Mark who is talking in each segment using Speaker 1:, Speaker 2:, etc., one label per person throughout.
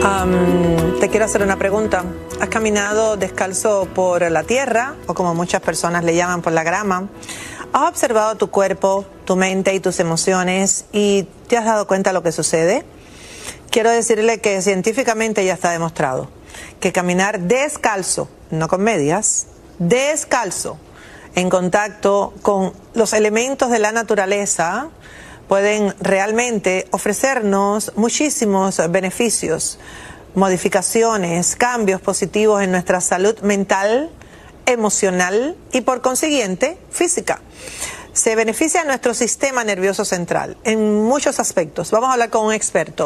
Speaker 1: Te quiero hacer una pregunta. ¿Has caminado descalzo por la tierra, o como muchas personas le llaman, por la grama? ¿Has observado tu cuerpo, tu mente y tus emociones y te has dado cuenta de lo que sucede? Quiero decirle que científicamente ya está demostrado que caminar descalzo, no con medias, descalzo, en contacto con los elementos de la naturaleza, pueden realmente ofrecernos muchísimos beneficios, modificaciones, cambios positivos en nuestra salud mental, emocional y por consiguiente física. Se beneficia a nuestro sistema nervioso central en muchos aspectos. Vamos a hablar con un experto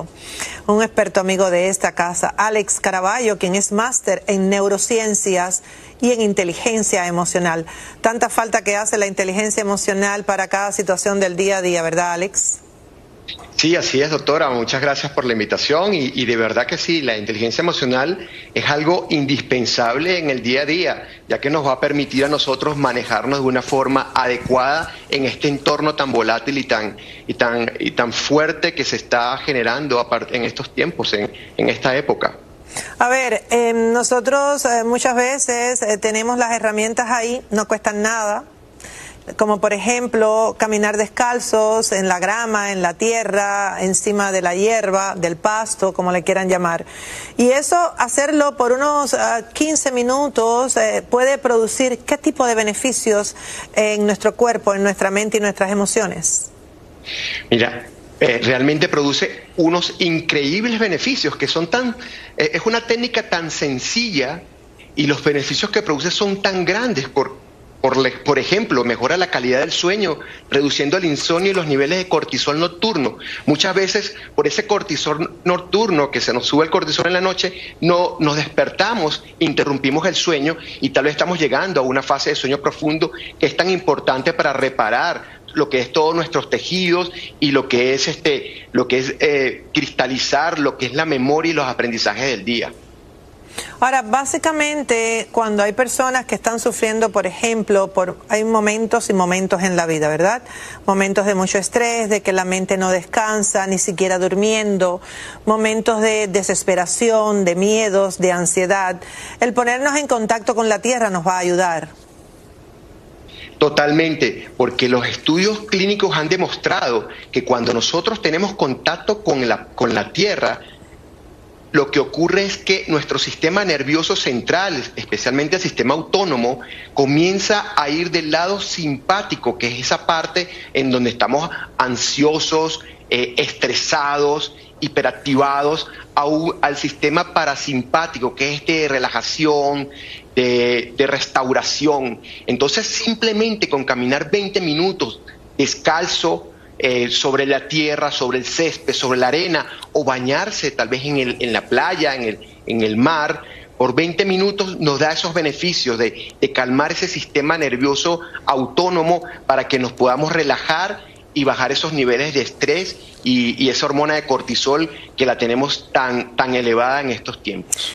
Speaker 1: amigo de esta casa, Alex Caraballo, quien es máster en neurociencias y en inteligencia emocional. Tanta falta que hace la inteligencia emocional para cada situación del día a día, ¿verdad, Alex?
Speaker 2: Sí, así es, doctora. Muchas gracias por la invitación y de verdad que sí, la inteligencia emocional es algo indispensable en el día a día, ya que nos va a permitir a nosotros manejarnos de una forma adecuada en este entorno tan volátil y tan fuerte que se está generando en estos tiempos, en esta época.
Speaker 1: A ver, nosotros muchas veces tenemos las herramientas ahí, no cuestan nada, como por ejemplo caminar descalzos en la grama, en la tierra, encima de la hierba, del pasto, como le quieran llamar. Y eso, hacerlo por unos 15 minutos puede producir ¿qué tipo de beneficios en nuestro cuerpo, en nuestra mente y nuestras emociones?
Speaker 2: Mira, realmente produce unos increíbles beneficios que son es una técnica tan sencilla y los beneficios que produce son tan grandes. Por ejemplo, mejora la calidad del sueño, reduciendo el insomnio y los niveles de cortisol nocturno. Muchas veces, por ese cortisol nocturno, que se nos sube el cortisol en la noche, no nos despertamos, interrumpimos el sueño y tal vez estamos llegando a una fase de sueño profundo que es tan importante para reparar lo que es todos nuestros tejidos y lo que es cristalizar lo que es la memoria y los aprendizajes del día.
Speaker 1: Ahora, básicamente, cuando hay personas que están sufriendo, por ejemplo, hay momentos y momentos en la vida, ¿verdad? Momentos de mucho estrés, de que la mente no descansa, ni siquiera durmiendo, momentos de desesperación, de miedos, de ansiedad. El ponernos en contacto con la tierra nos va a ayudar.
Speaker 2: Totalmente, porque los estudios clínicos han demostrado que cuando nosotros tenemos contacto con la tierra, lo que ocurre es que nuestro sistema nervioso central, especialmente el sistema autónomo, comienza a ir del lado simpático, que es esa parte en donde estamos ansiosos, estresados, hiperactivados, al sistema parasimpático, que es de relajación, de restauración. Entonces, simplemente con caminar 20 minutos descalzo, sobre la tierra, sobre el césped, sobre la arena, o bañarse tal vez en la playa, en el mar, por 20 minutos nos da esos beneficios de calmar ese sistema nervioso autónomo para que nos podamos relajar y bajar esos niveles de estrés y esa hormona de cortisol que la tenemos tan elevada en estos tiempos.